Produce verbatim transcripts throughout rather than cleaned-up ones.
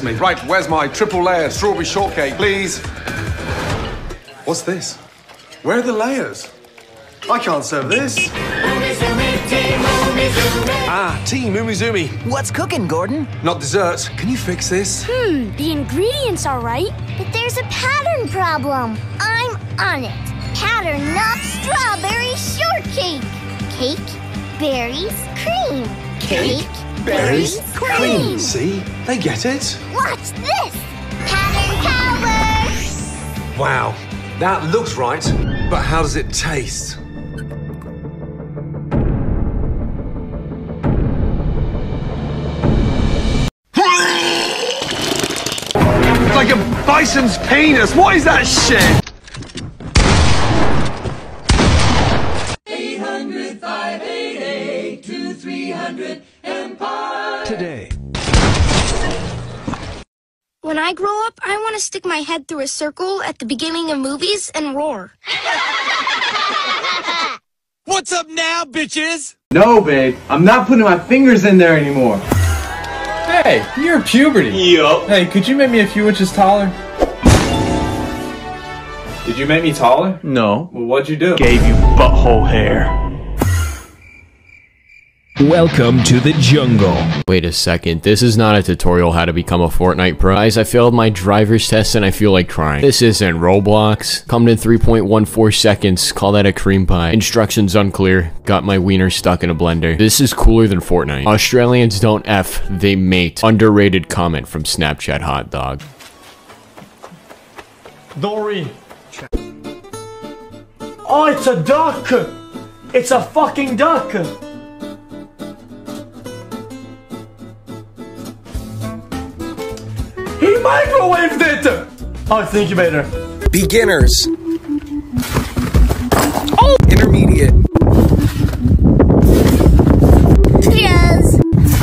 me. Right, where's my triple layer strawberry shortcake, please? What's this? Where are the layers? I can't serve this. Ah, tea, Mumizumi. What's cooking, Gordon? Not dessert. Can you fix this? Hmm, the ingredients are right, but there's a pattern problem. I'm on it. Pattern not strawberry shortcake. Cake, berries, cream. Cake, berries, cream. See? They get it. Watch this. Pattern power. Wow, that looks right, but how does it taste? It's like a bison's penis. What is that shit? eight hundred, five eight eight, two three hundred Empire. Today. When I grow up, I want to stick my head through a circle at the beginning of movies and roar. What's up now, bitches? No, babe. I'm not putting my fingers in there anymore. Hey, you're puberty. Yup. Hey, could you make me a few inches taller? Did you make me taller? No. Well, what'd you do? Gave you butthole hair. Welcome to the jungle. Wait a second, this is not a tutorial how to become a Fortnite pro. Guys, I failed my driver's test and I feel like crying. This isn't Roblox. Come in three point one four seconds, call that a cream pie. Instructions unclear, got my wiener stuck in a blender. This is cooler than Fortnite. Australians don't F, they mate. Underrated comment from Snapchat hot dog. Dory. Oh, it's a duck! It's a fucking duck! He microwaved it! Oh, thank you, Vader. Beginners. Oh! Intermediate. Yes.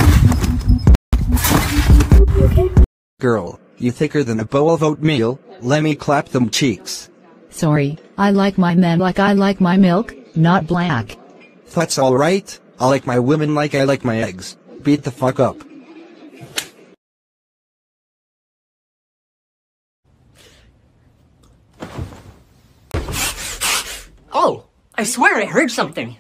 Girl, you thicker than a bowl of oatmeal, let me clap them cheeks. Sorry, I like my men like I like my milk, not black. That's alright, I like my women like I like my eggs. Beat the fuck up. Oh, I swear I heard something.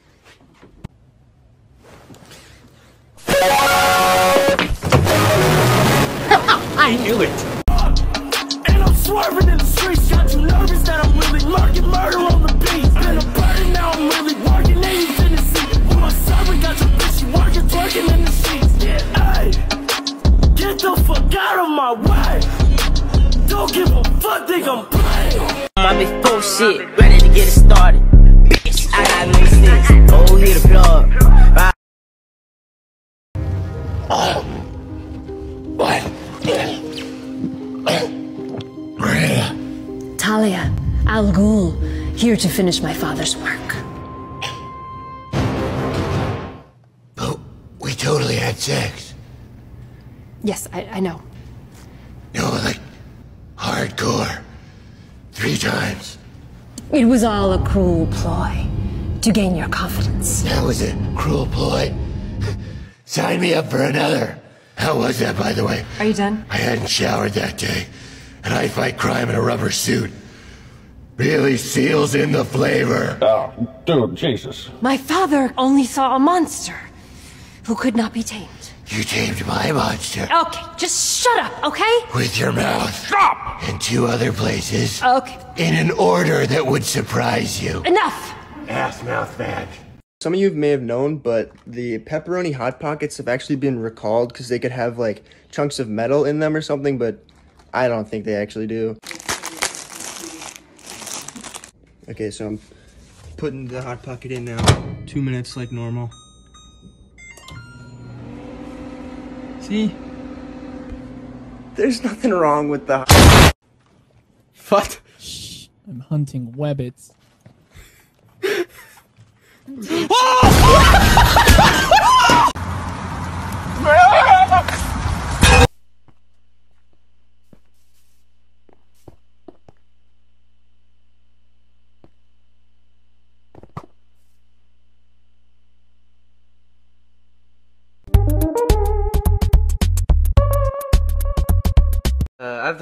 I knew it. And I'm swerving in the streets, got you nervous that I'm really lurking, murder on the beat. Been a burden, now I'm really working, eighty Tennessee. With my servant, got your bitch, she working, twerking in the sheets. Hey, get the fuck out of my way. Don't give a fuck, think I'm playing. My bitch bullshit, ready to get it started. Bitch, I got new sticks. Oh, hit the plug. Right. Oh. What? Talia, Al Ghul, here to finish my father's work. But we totally had sex. Yes, I, I know. No, like, hardcore. Three times. It was all a cruel ploy to gain your confidence. That was a cruel ploy. Sign me up for another. How was that, by the way? Are you done? I hadn't showered that day, and I fight crime in a rubber suit. Really seals in the flavor. Oh, dude, Jesus. My father only saw a monster who could not be tamed. You tamed my monster. Okay, just shut up, okay? With your mouth. Stop! And two other places. Okay. In an order that would surprise you. Enough! Ass mouth man. Some of you may have known, but the pepperoni Hot Pockets have actually been recalled because they could have like chunks of metal in them or something, but I don't think they actually do. Okay, so I'm putting the Hot Pocket in now. Two minutes like normal. See? There's nothing wrong with the... What? Shh, I'm hunting webbits.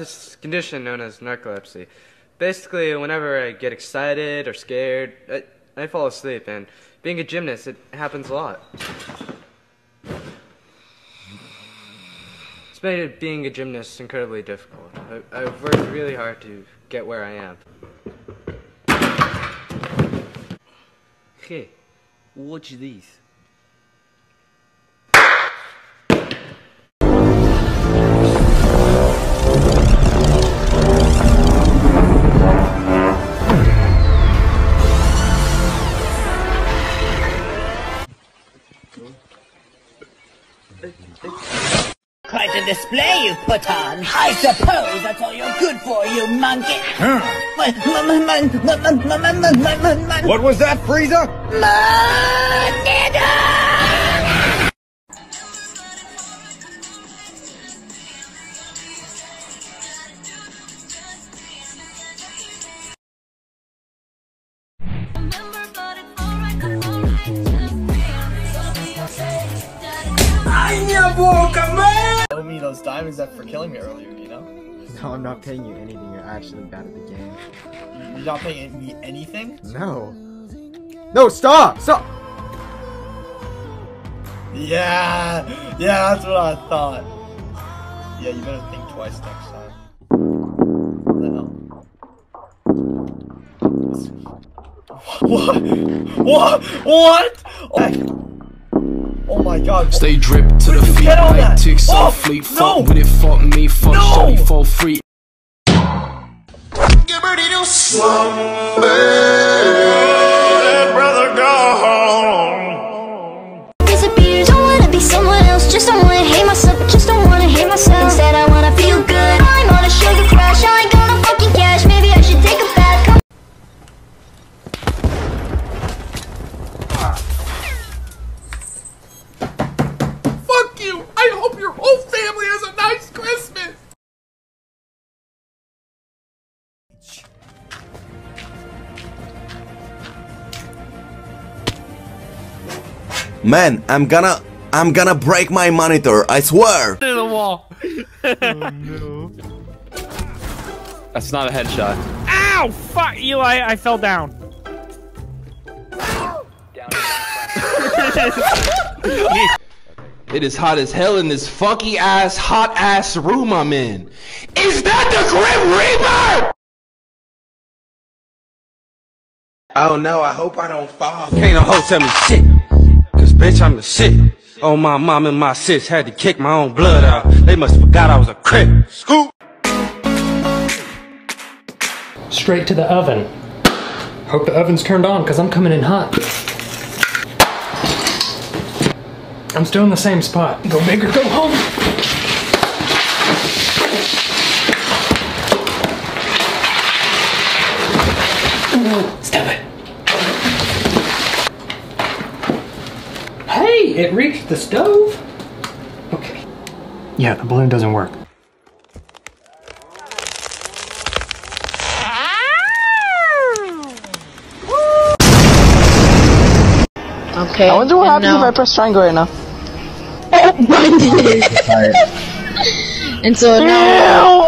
this condition known as narcolepsy. Basically, whenever I get excited or scared, I, I fall asleep, and being a gymnast, it happens a lot. It's made it, being a gymnast incredibly difficult. I, I've worked really hard to get where I am. Hey, watch this. Quite a display you've put on. I suppose that's all you're good for, you monkey. What was that, Frieza? Owe me those diamonds that for killing me earlier, you know? No, I'm not paying you anything. You're actually bad at the game. You're not paying me anything? No. No, stop! Stop! Yeah! Yeah, that's what I thought. Yeah, you better think twice next time. What? What? What? Oh. Oh my god. Stay dripped to the feet like ticks off fleet. Fuck with it, fuck me, fuck shawty for free. Get ready to slumber, brother, go home. Disappears, don't wanna be someone else. Just don't wanna hate myself, just don't wanna hate myself. Instead I wanna feel good. I'm on a sugar crash, I ain't got no fucking cash. Maybe I should take a bath. Come Fuck you! I hope your whole family has a nice Christmas! Man, I'm gonna, I'm gonna break my monitor, I swear! To the wall. Oh no. That's not a headshot. Ow! Fuck you, I, I fell down. It is hot as hell in this funky ass, hot ass room I'm in. Is that the Grim Reaper? Oh no, I hope I don't fall. Can't no hoe tell me shit. Cause bitch, I'm the shit. Oh, my mom and my sis had to kick my own blood out. They must have forgot I was a crip. Scoop! Straight to the oven. Hope the oven's turned on, cause I'm coming in hot. I'm still in the same spot. Go big or go home. Stop it. Hey, it reached the stove. Okay. Yeah, the balloon doesn't work. Okay. I wonder what happens no. if I press triangle right now. And so now.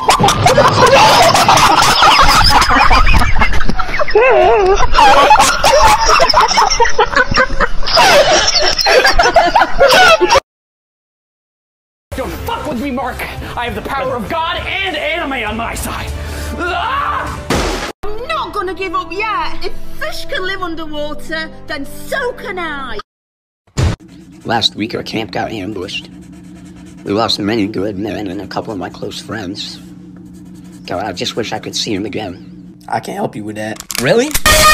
Don't fuck with me, Mark! I have the power of God and anime on my side! Ah! I'm not gonna give up yet! If fish can live underwater, then so can I! Last week our camp got ambushed. We lost many good men and a couple of my close friends. God, I just wish I could see them again. I can help you with that. Really?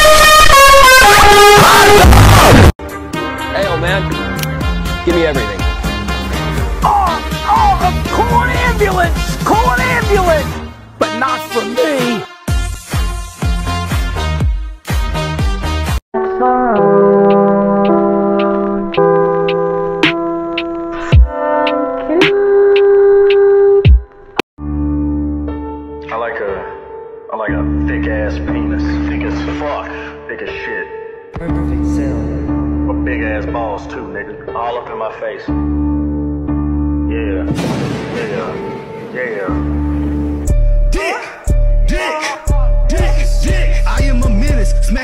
Hey, old man. Give me everything. Oh, oh, call an ambulance! Call an ambulance! But not for me! I like a, I like a thick ass penis. Thick as fuck. Thick as shit. Perfect cell. But big ass balls too, nigga. All up in my face. Yeah. Yeah. Yeah.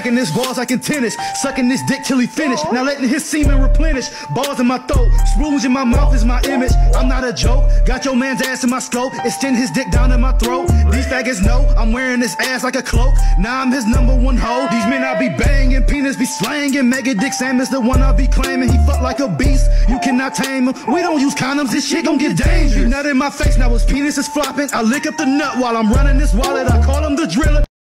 Stacking his balls like in tennis, sucking this dick till he finish. Now letting his semen replenish. Balls in my throat, spoons in my mouth is my image. I'm not a joke. Got your man's ass in my scope. Extend his dick down in my throat. These faggots know I'm wearing this ass like a cloak. Now I'm his number one hoe. These men I be banging, penis be slanging. Mega Dick Sam is the one I be claiming. He fuck like a beast. You cannot tame him. We don't use condoms. This shit gon' get dangerous. He nut in my face. Now his penis is flopping. I lick up the nut while I'm running this wallet. I call him the driller.